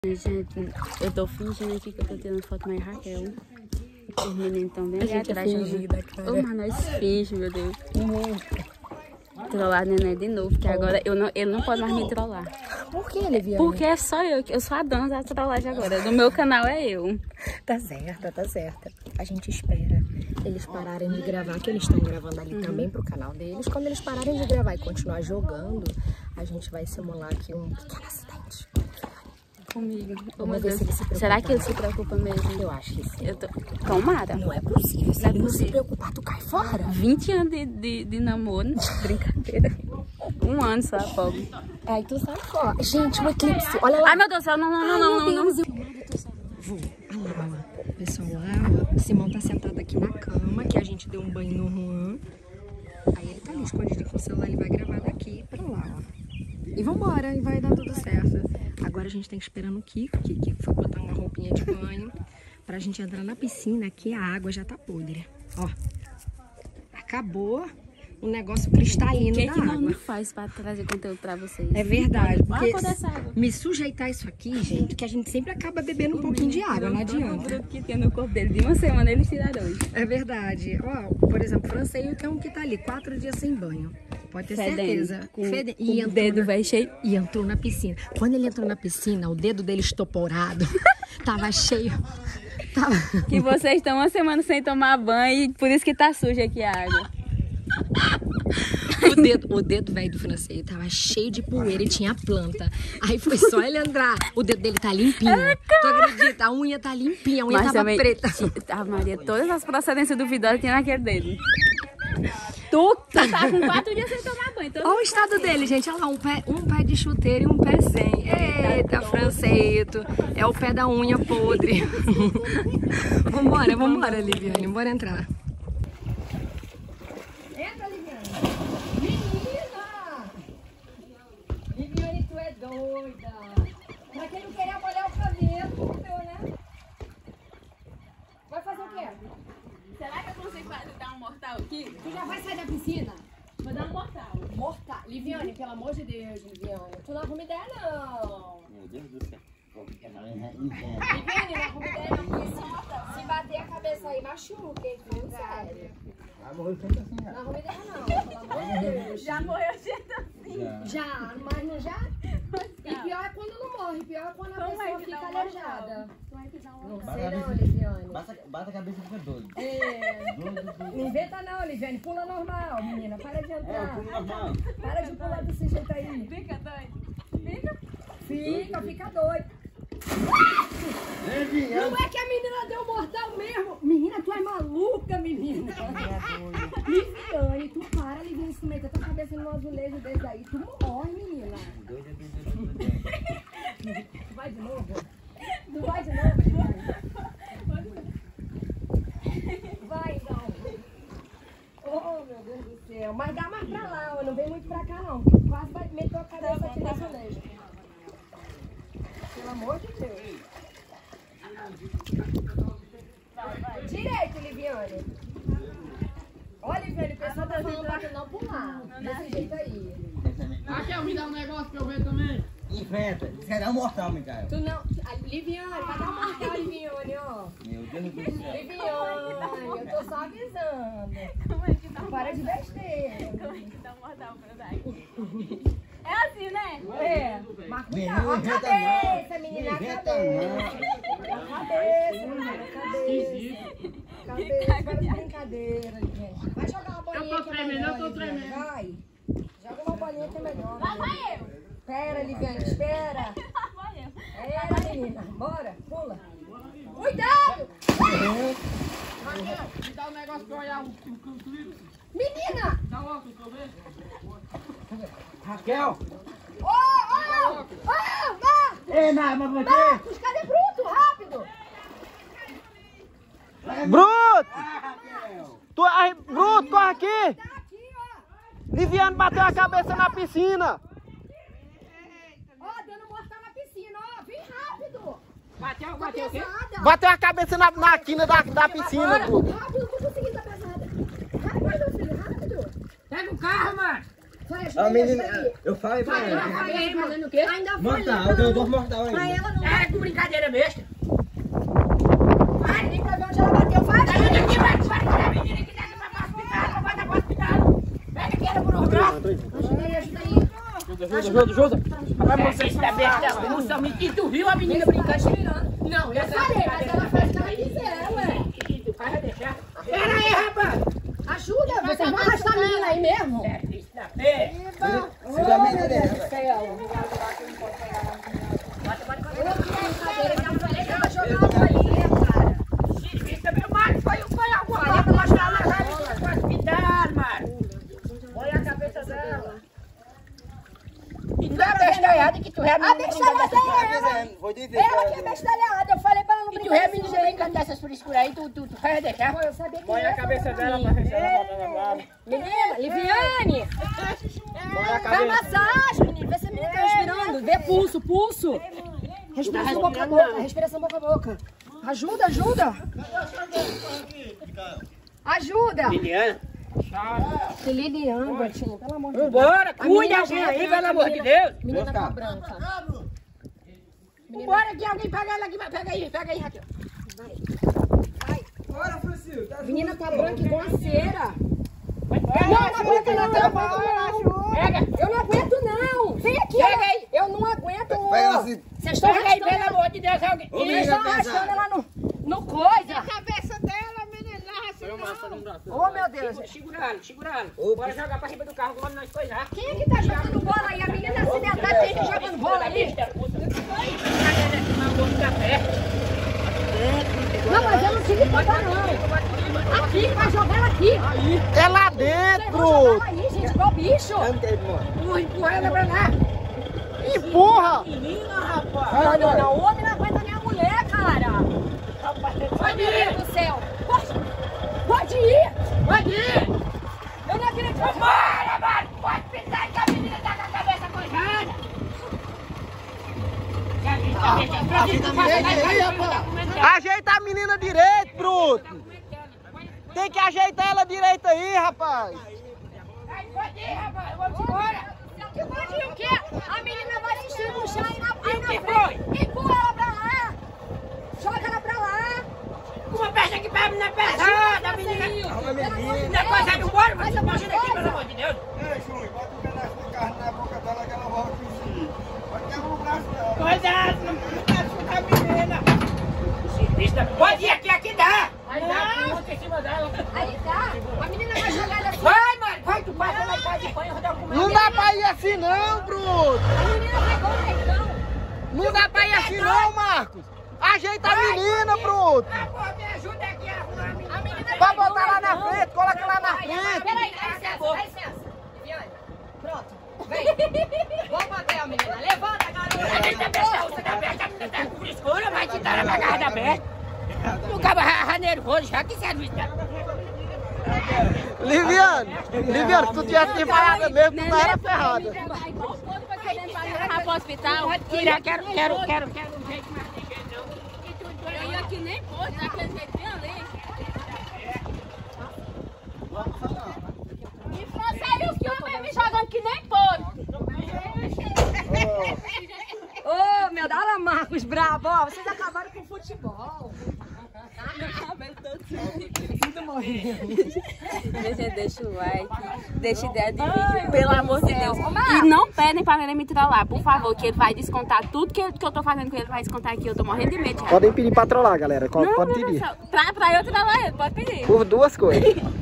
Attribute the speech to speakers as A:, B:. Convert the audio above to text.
A: Gente, eu tô fingindo aqui que eu tô tirando foto com a Raquel. Os meninos estão bem ali atrás. Ô, mas nós finge, meu Deus. Trollar a neném de novo, porque agora ele não pode mais me trollar.
B: Por que, Liviane?
A: Porque é só eu sou a dona da trollagem agora. No meu canal é eu.
B: Tá certa, tá certa. A gente espera eles pararem de gravar, que eles estão gravando ali também pro canal deles. Quando eles pararem de gravar e continuar jogando, a gente vai simular aqui um pequeno acidente.
A: Comigo. Oh,
B: Vamos ver se ele se preocupa.
A: Será que ele se preocupa mesmo?
B: Eu acho que sim.
A: Tomara.
B: Não é possível. Se ele não se preocupar, tu cai fora.
A: 20 anos de namoro. Brincadeira. 1 ano só, pobre.
B: Aí tu sai fora. Gente, um eclipse. Olha lá.
A: Ai, meu Deus do céu. Não.
B: Vou. Olha lá. Pessoal, lá, ó. O Simão tá sentado aqui na cama, que a gente deu um banho no Juan. Aí ele tá ali escondido com o celular. Ele vai gravar daqui pra lá, ó. E vambora, e vai dar tudo certo. Agora a gente tem que esperar no Kiko, que foi botar uma roupinha de banho pra gente entrar na piscina, que a água já tá podre. Ó, acabou o negócio cristalino da água.
A: O que não faz pra trazer conteúdo pra vocês?
B: É verdade, porque
A: água.
B: me sujeitar isso aqui, gente, que a gente sempre acaba bebendo um pouquinho de água, não adianta.
A: O que tem no corpo dele de uma semana, eles tiraram hoje.
B: É verdade. Ó, por exemplo, o Franceio tem um que tá ali 4 dias sem banho. Pode ter certeza.
A: E o dedo vai cheio.
B: E entrou na piscina. Quando ele entrou na piscina, o dedo dele estoporado. Tava cheio.
A: Que vocês estão 1 semana sem tomar banho e por isso que tá suja aqui a água.
B: O dedo velho do Franceio tava cheio de poeira e tinha planta. Aí foi só ele entrar. O dedo dele tá limpinho. Tu acredita? A unha tá limpinha, a unha tava preta.
A: A Maria, todas as procedências duvidosas tinha naquele dedo. Tu tá com 4 dias sem tomar banho.
B: Olha o estado dele, gente. Olha lá, um pé de chuteiro e um pé sem. Eita, Franceito. É o pé da unha podre. Vambora, Liviane. Bora entrar. Entra, Liviane. Menina! Liviane, tu é doida. Pra quem não queria molhar o cabelo, né? Vai fazer o quê?
A: Será que eu consigo dar um mortal aqui?
B: Tu já vai sair da piscina?
A: Vou dar um mortal.
B: Mortal. Liviane, pelo amor de Deus, Liviane. Tu não arruma ideia, não.
C: Meu Deus do céu.
B: Liviane, não arruma ideia, não. Porque se bater a cabeça aí, machuca, hein? Sério.
C: Vai morrer feito assim, já.
B: Não arruma ideia, não. Pelo amor de Deus.
A: Já morreu gente assim.
B: Já, mas não já? E pior é quando não morre. Pior é quando a pessoa fica aleijada. Não sei não, Liviane.
C: Bata a cabeça e fica doido.
B: Não inventa não, Liviane. Pula normal, menina. Para de entrar.
C: normal.
B: Para de pular desse jeito aí.
A: Fica doido.
B: Fica doido.
C: Não
B: Não é que a menina deu mortal mesmo. Menina, tu é maluca, menina. Liviane, tu para, Liviane, se meter tua cabeça no azulejo desse aí. Tu morre, menina. Tu vai de novo? Tu vai de novo, Liviane? Vai, então. Oh, meu Deus do céu. Mas dá mais pra lá, ó. Não vem muito pra cá, não. Porque quase vai meter a cabeça aqui no azulejo. Pelo amor de Deus. Direito, Liviane. Olha, Liviane, o pessoal tá falando pra tu não pular. Desse jeito aí.
D: Raquel, me dá um negócio pra eu ver também.
C: Inventa. Quer dar um mortal, Micael.
B: Tu não... Liviane, vai dar uma marca, Liviane, ó.
C: Meu Deus do céu.
B: Liviane, eu tô só avisando.
A: Como é que dá
B: Para de besteira.
A: Como é que dá um mortal pra eu dar aqui? É assim, né?
B: É. Mas cuidado. Ó a cabeça, menina, a cabeça. A cabeça, menina, a cabeça. Cabeça, para de brincadeira, gente. Vai jogar uma bolinha.
D: Eu tô tremendo.
B: Vai. Joga uma bolinha que é melhor.
A: Lá vai eu.
B: Espera, Liviane, espera.
A: Lá vai eu.
B: É, menina. Bora, pula. Cuidado!
D: Raquel, me dá um negócio pra eu olhar o clipe.
B: Menina!
D: Dá óculos pra eu ver.
C: Raquel.
B: Ei,
C: mas você.
B: Marcos, cadê Bruto? Rápido!
E: Bruto! Bruto, corre aqui!
B: Tá aqui, ó!
E: Liviane bateu a cabeça na piscina!
B: Ó, dando mortal na piscina, ó! Vem rápido!
D: Bateu
B: Tá
D: o quê?
B: pesada!
E: Bateu a cabeça na quina da piscina, Bruto!
B: Rápido, não tô conseguindo, tá pesada! Rápido, filho, rápido!
D: Pega o carro, mano.
C: A menina, eu falei pra ela.
D: Fazendo o quê?
B: Ainda foi
C: Mortal, eu tenho 2 mortal
B: pra
C: ainda.
B: ela não.
D: É, com brincadeira besta.
B: Vai, nem pra ver onde ela bateu. Vai,
D: Sai daqui, vai tirar a menina que tá aqui pro hospital, vai pro hospital. Pega aqui, ela por outro.
B: ajuda aí.
D: Ajuda. Vai você está besta, moça, e tu viu a menina brincando? Não, eu falei, mas ela faz o que ela quiser, ué. Tu vai deixar? Pera aí, rapaz.
B: Ajuda, você vai arrastar a menina aí mesmo?
D: É, isso da fé.
C: Segura a menina dela.
D: Isso é meu marido, foi alguma coisa pra mostrar na cara do hospital, mano. Olha a cabeça dela. E tu é bestalhada que tu é
B: A bestalhada é ela.
C: Vou dizer.
B: Ela que é bestalhada. Eu falei pra ela não
D: E tu
B: brincar.
D: é menina brincando dessas frescuras aí, tu vai deixar?
B: Eu sabia que
C: Olha a cabeça dela pra ver se ela volta na guarda.
B: Menina, Liviane.
C: Olha a
B: Faz
C: cabeça.
B: massagem, menina. Vê se a menina tá respirando. Vê pulso. Respiração boca a boca. Respiração boca a boca. Ajuda. Ajuda.
C: Liliana.
B: Liliane, Betinho, pelo amor de Deus.
D: Vambora, cuida
B: menina
D: alguém
B: já-
D: aí,
B: a
D: pelo amor de
B: menina-
D: Deus.
B: Menina tá branca.
D: Vambora que alguém pega ela aqui, pega aí, Raquel.
B: Menina tá branca igual a cera.
D: Não
B: aguenta não.
D: Pega.
B: Eu não aguento não. Vem aqui.
D: Pega aí.
B: Eu não aguento.
C: Pega assim.
B: Vocês estão
D: Pega aí,
B: arrastando
D: pelo amor de Deus, alguém.
B: Eles estão arrastando ela no coisa.
D: A cabeça dela, menina,
B: Oh, meu Deus.
D: Segura ela. Bora jogar pra cima do carro, vamos nós coisar.
B: Quem é que tá jogando bola aí? A menina acidentada, tem gente jogando bola aí. Não, mas eu não tive que botar não. Aqui, vai jogar ela aqui.
E: É lá
B: Você
E: dentro!
B: vai jogar ela aí, gente, igual bicho.
D: Empurra ela pra lá.
E: Empurra!
B: Não, o homem não aguenta nem a mulher, cara. Ai, meu Deus do céu. Pode ir. Eu não acredito.
D: Bora, mano. Pode pensar que a menina tá com a cabeça coisada.
E: Ajeita a menina direito, bruto! Tem que ajeitar ela direito aí, rapaz!
D: Pode ir, rapaz. Vamos embora.
B: Que pode ir o quê? A menina vai descer no chão aí na
D: que
B: frente. Empurra ela pra lá. Joga ela pra lá.
D: Uma peça aqui pra menina pesada, a menina. Não é coisa do bora, mas você imagina aqui, pelo amor de Deus.
C: Ei, Júnior, bota um pedaço de carne na boca dela que ela volta pro si. Pode quebrar o braço dela.
D: Cuidado, não quero escutar a menina. Pode ir aqui dá. Aí dá, em cima dela.
B: Aí tá. A menina vai jogar ela assim.
D: Vai, mano, vai, tu passa lá e faz de banho, rodar com
E: Não dá pra ir assim não, bruto!
B: A menina vai igual um negão.
E: Não dá pra ir assim não, Marcos! Ajeita a menina, bruto!
D: Pô, me ajuda aqui a arrumar a menina.
B: A menina
E: Vai botar lá na frente, coloca lá na frente!
B: Peraí, dá licença. Viviane, pronto. Vem. Vamos bater a menina. Levanta, garota.
D: Eita, besta, usa da besta, a menina tá com frescura, vai te dar na garra da besta. O cabo nervoso, já que serve isso.
E: Liviane, se tu tivesse disparado mesmo, tu não era ferrada.
A: Igual todo pra querer levar pro hospital.
D: Pode tirar, quero um jeito mais ligeiro, não.
A: Eu ia aqui nem pôde, daquele jeito bem ali. E saiu que o homem me jogando que nem pôde.
B: Ô, meu, dá lá, Marcos, bravo. Ó, vocês acabaram com o futebol.
A: Deixa o like, deixa ideia de vídeo, pelo amor de Deus. E não pedem pra ele me trollar, por favor, que ele vai descontar tudo que eu tô fazendo com ele, vai descontar aqui. Eu tô morrendo de medo.
E: Podem pedir pra trollar, galera. Pode pedir.
A: Pra eu trollar ele, pode pedir.
E: Por 2 coisas.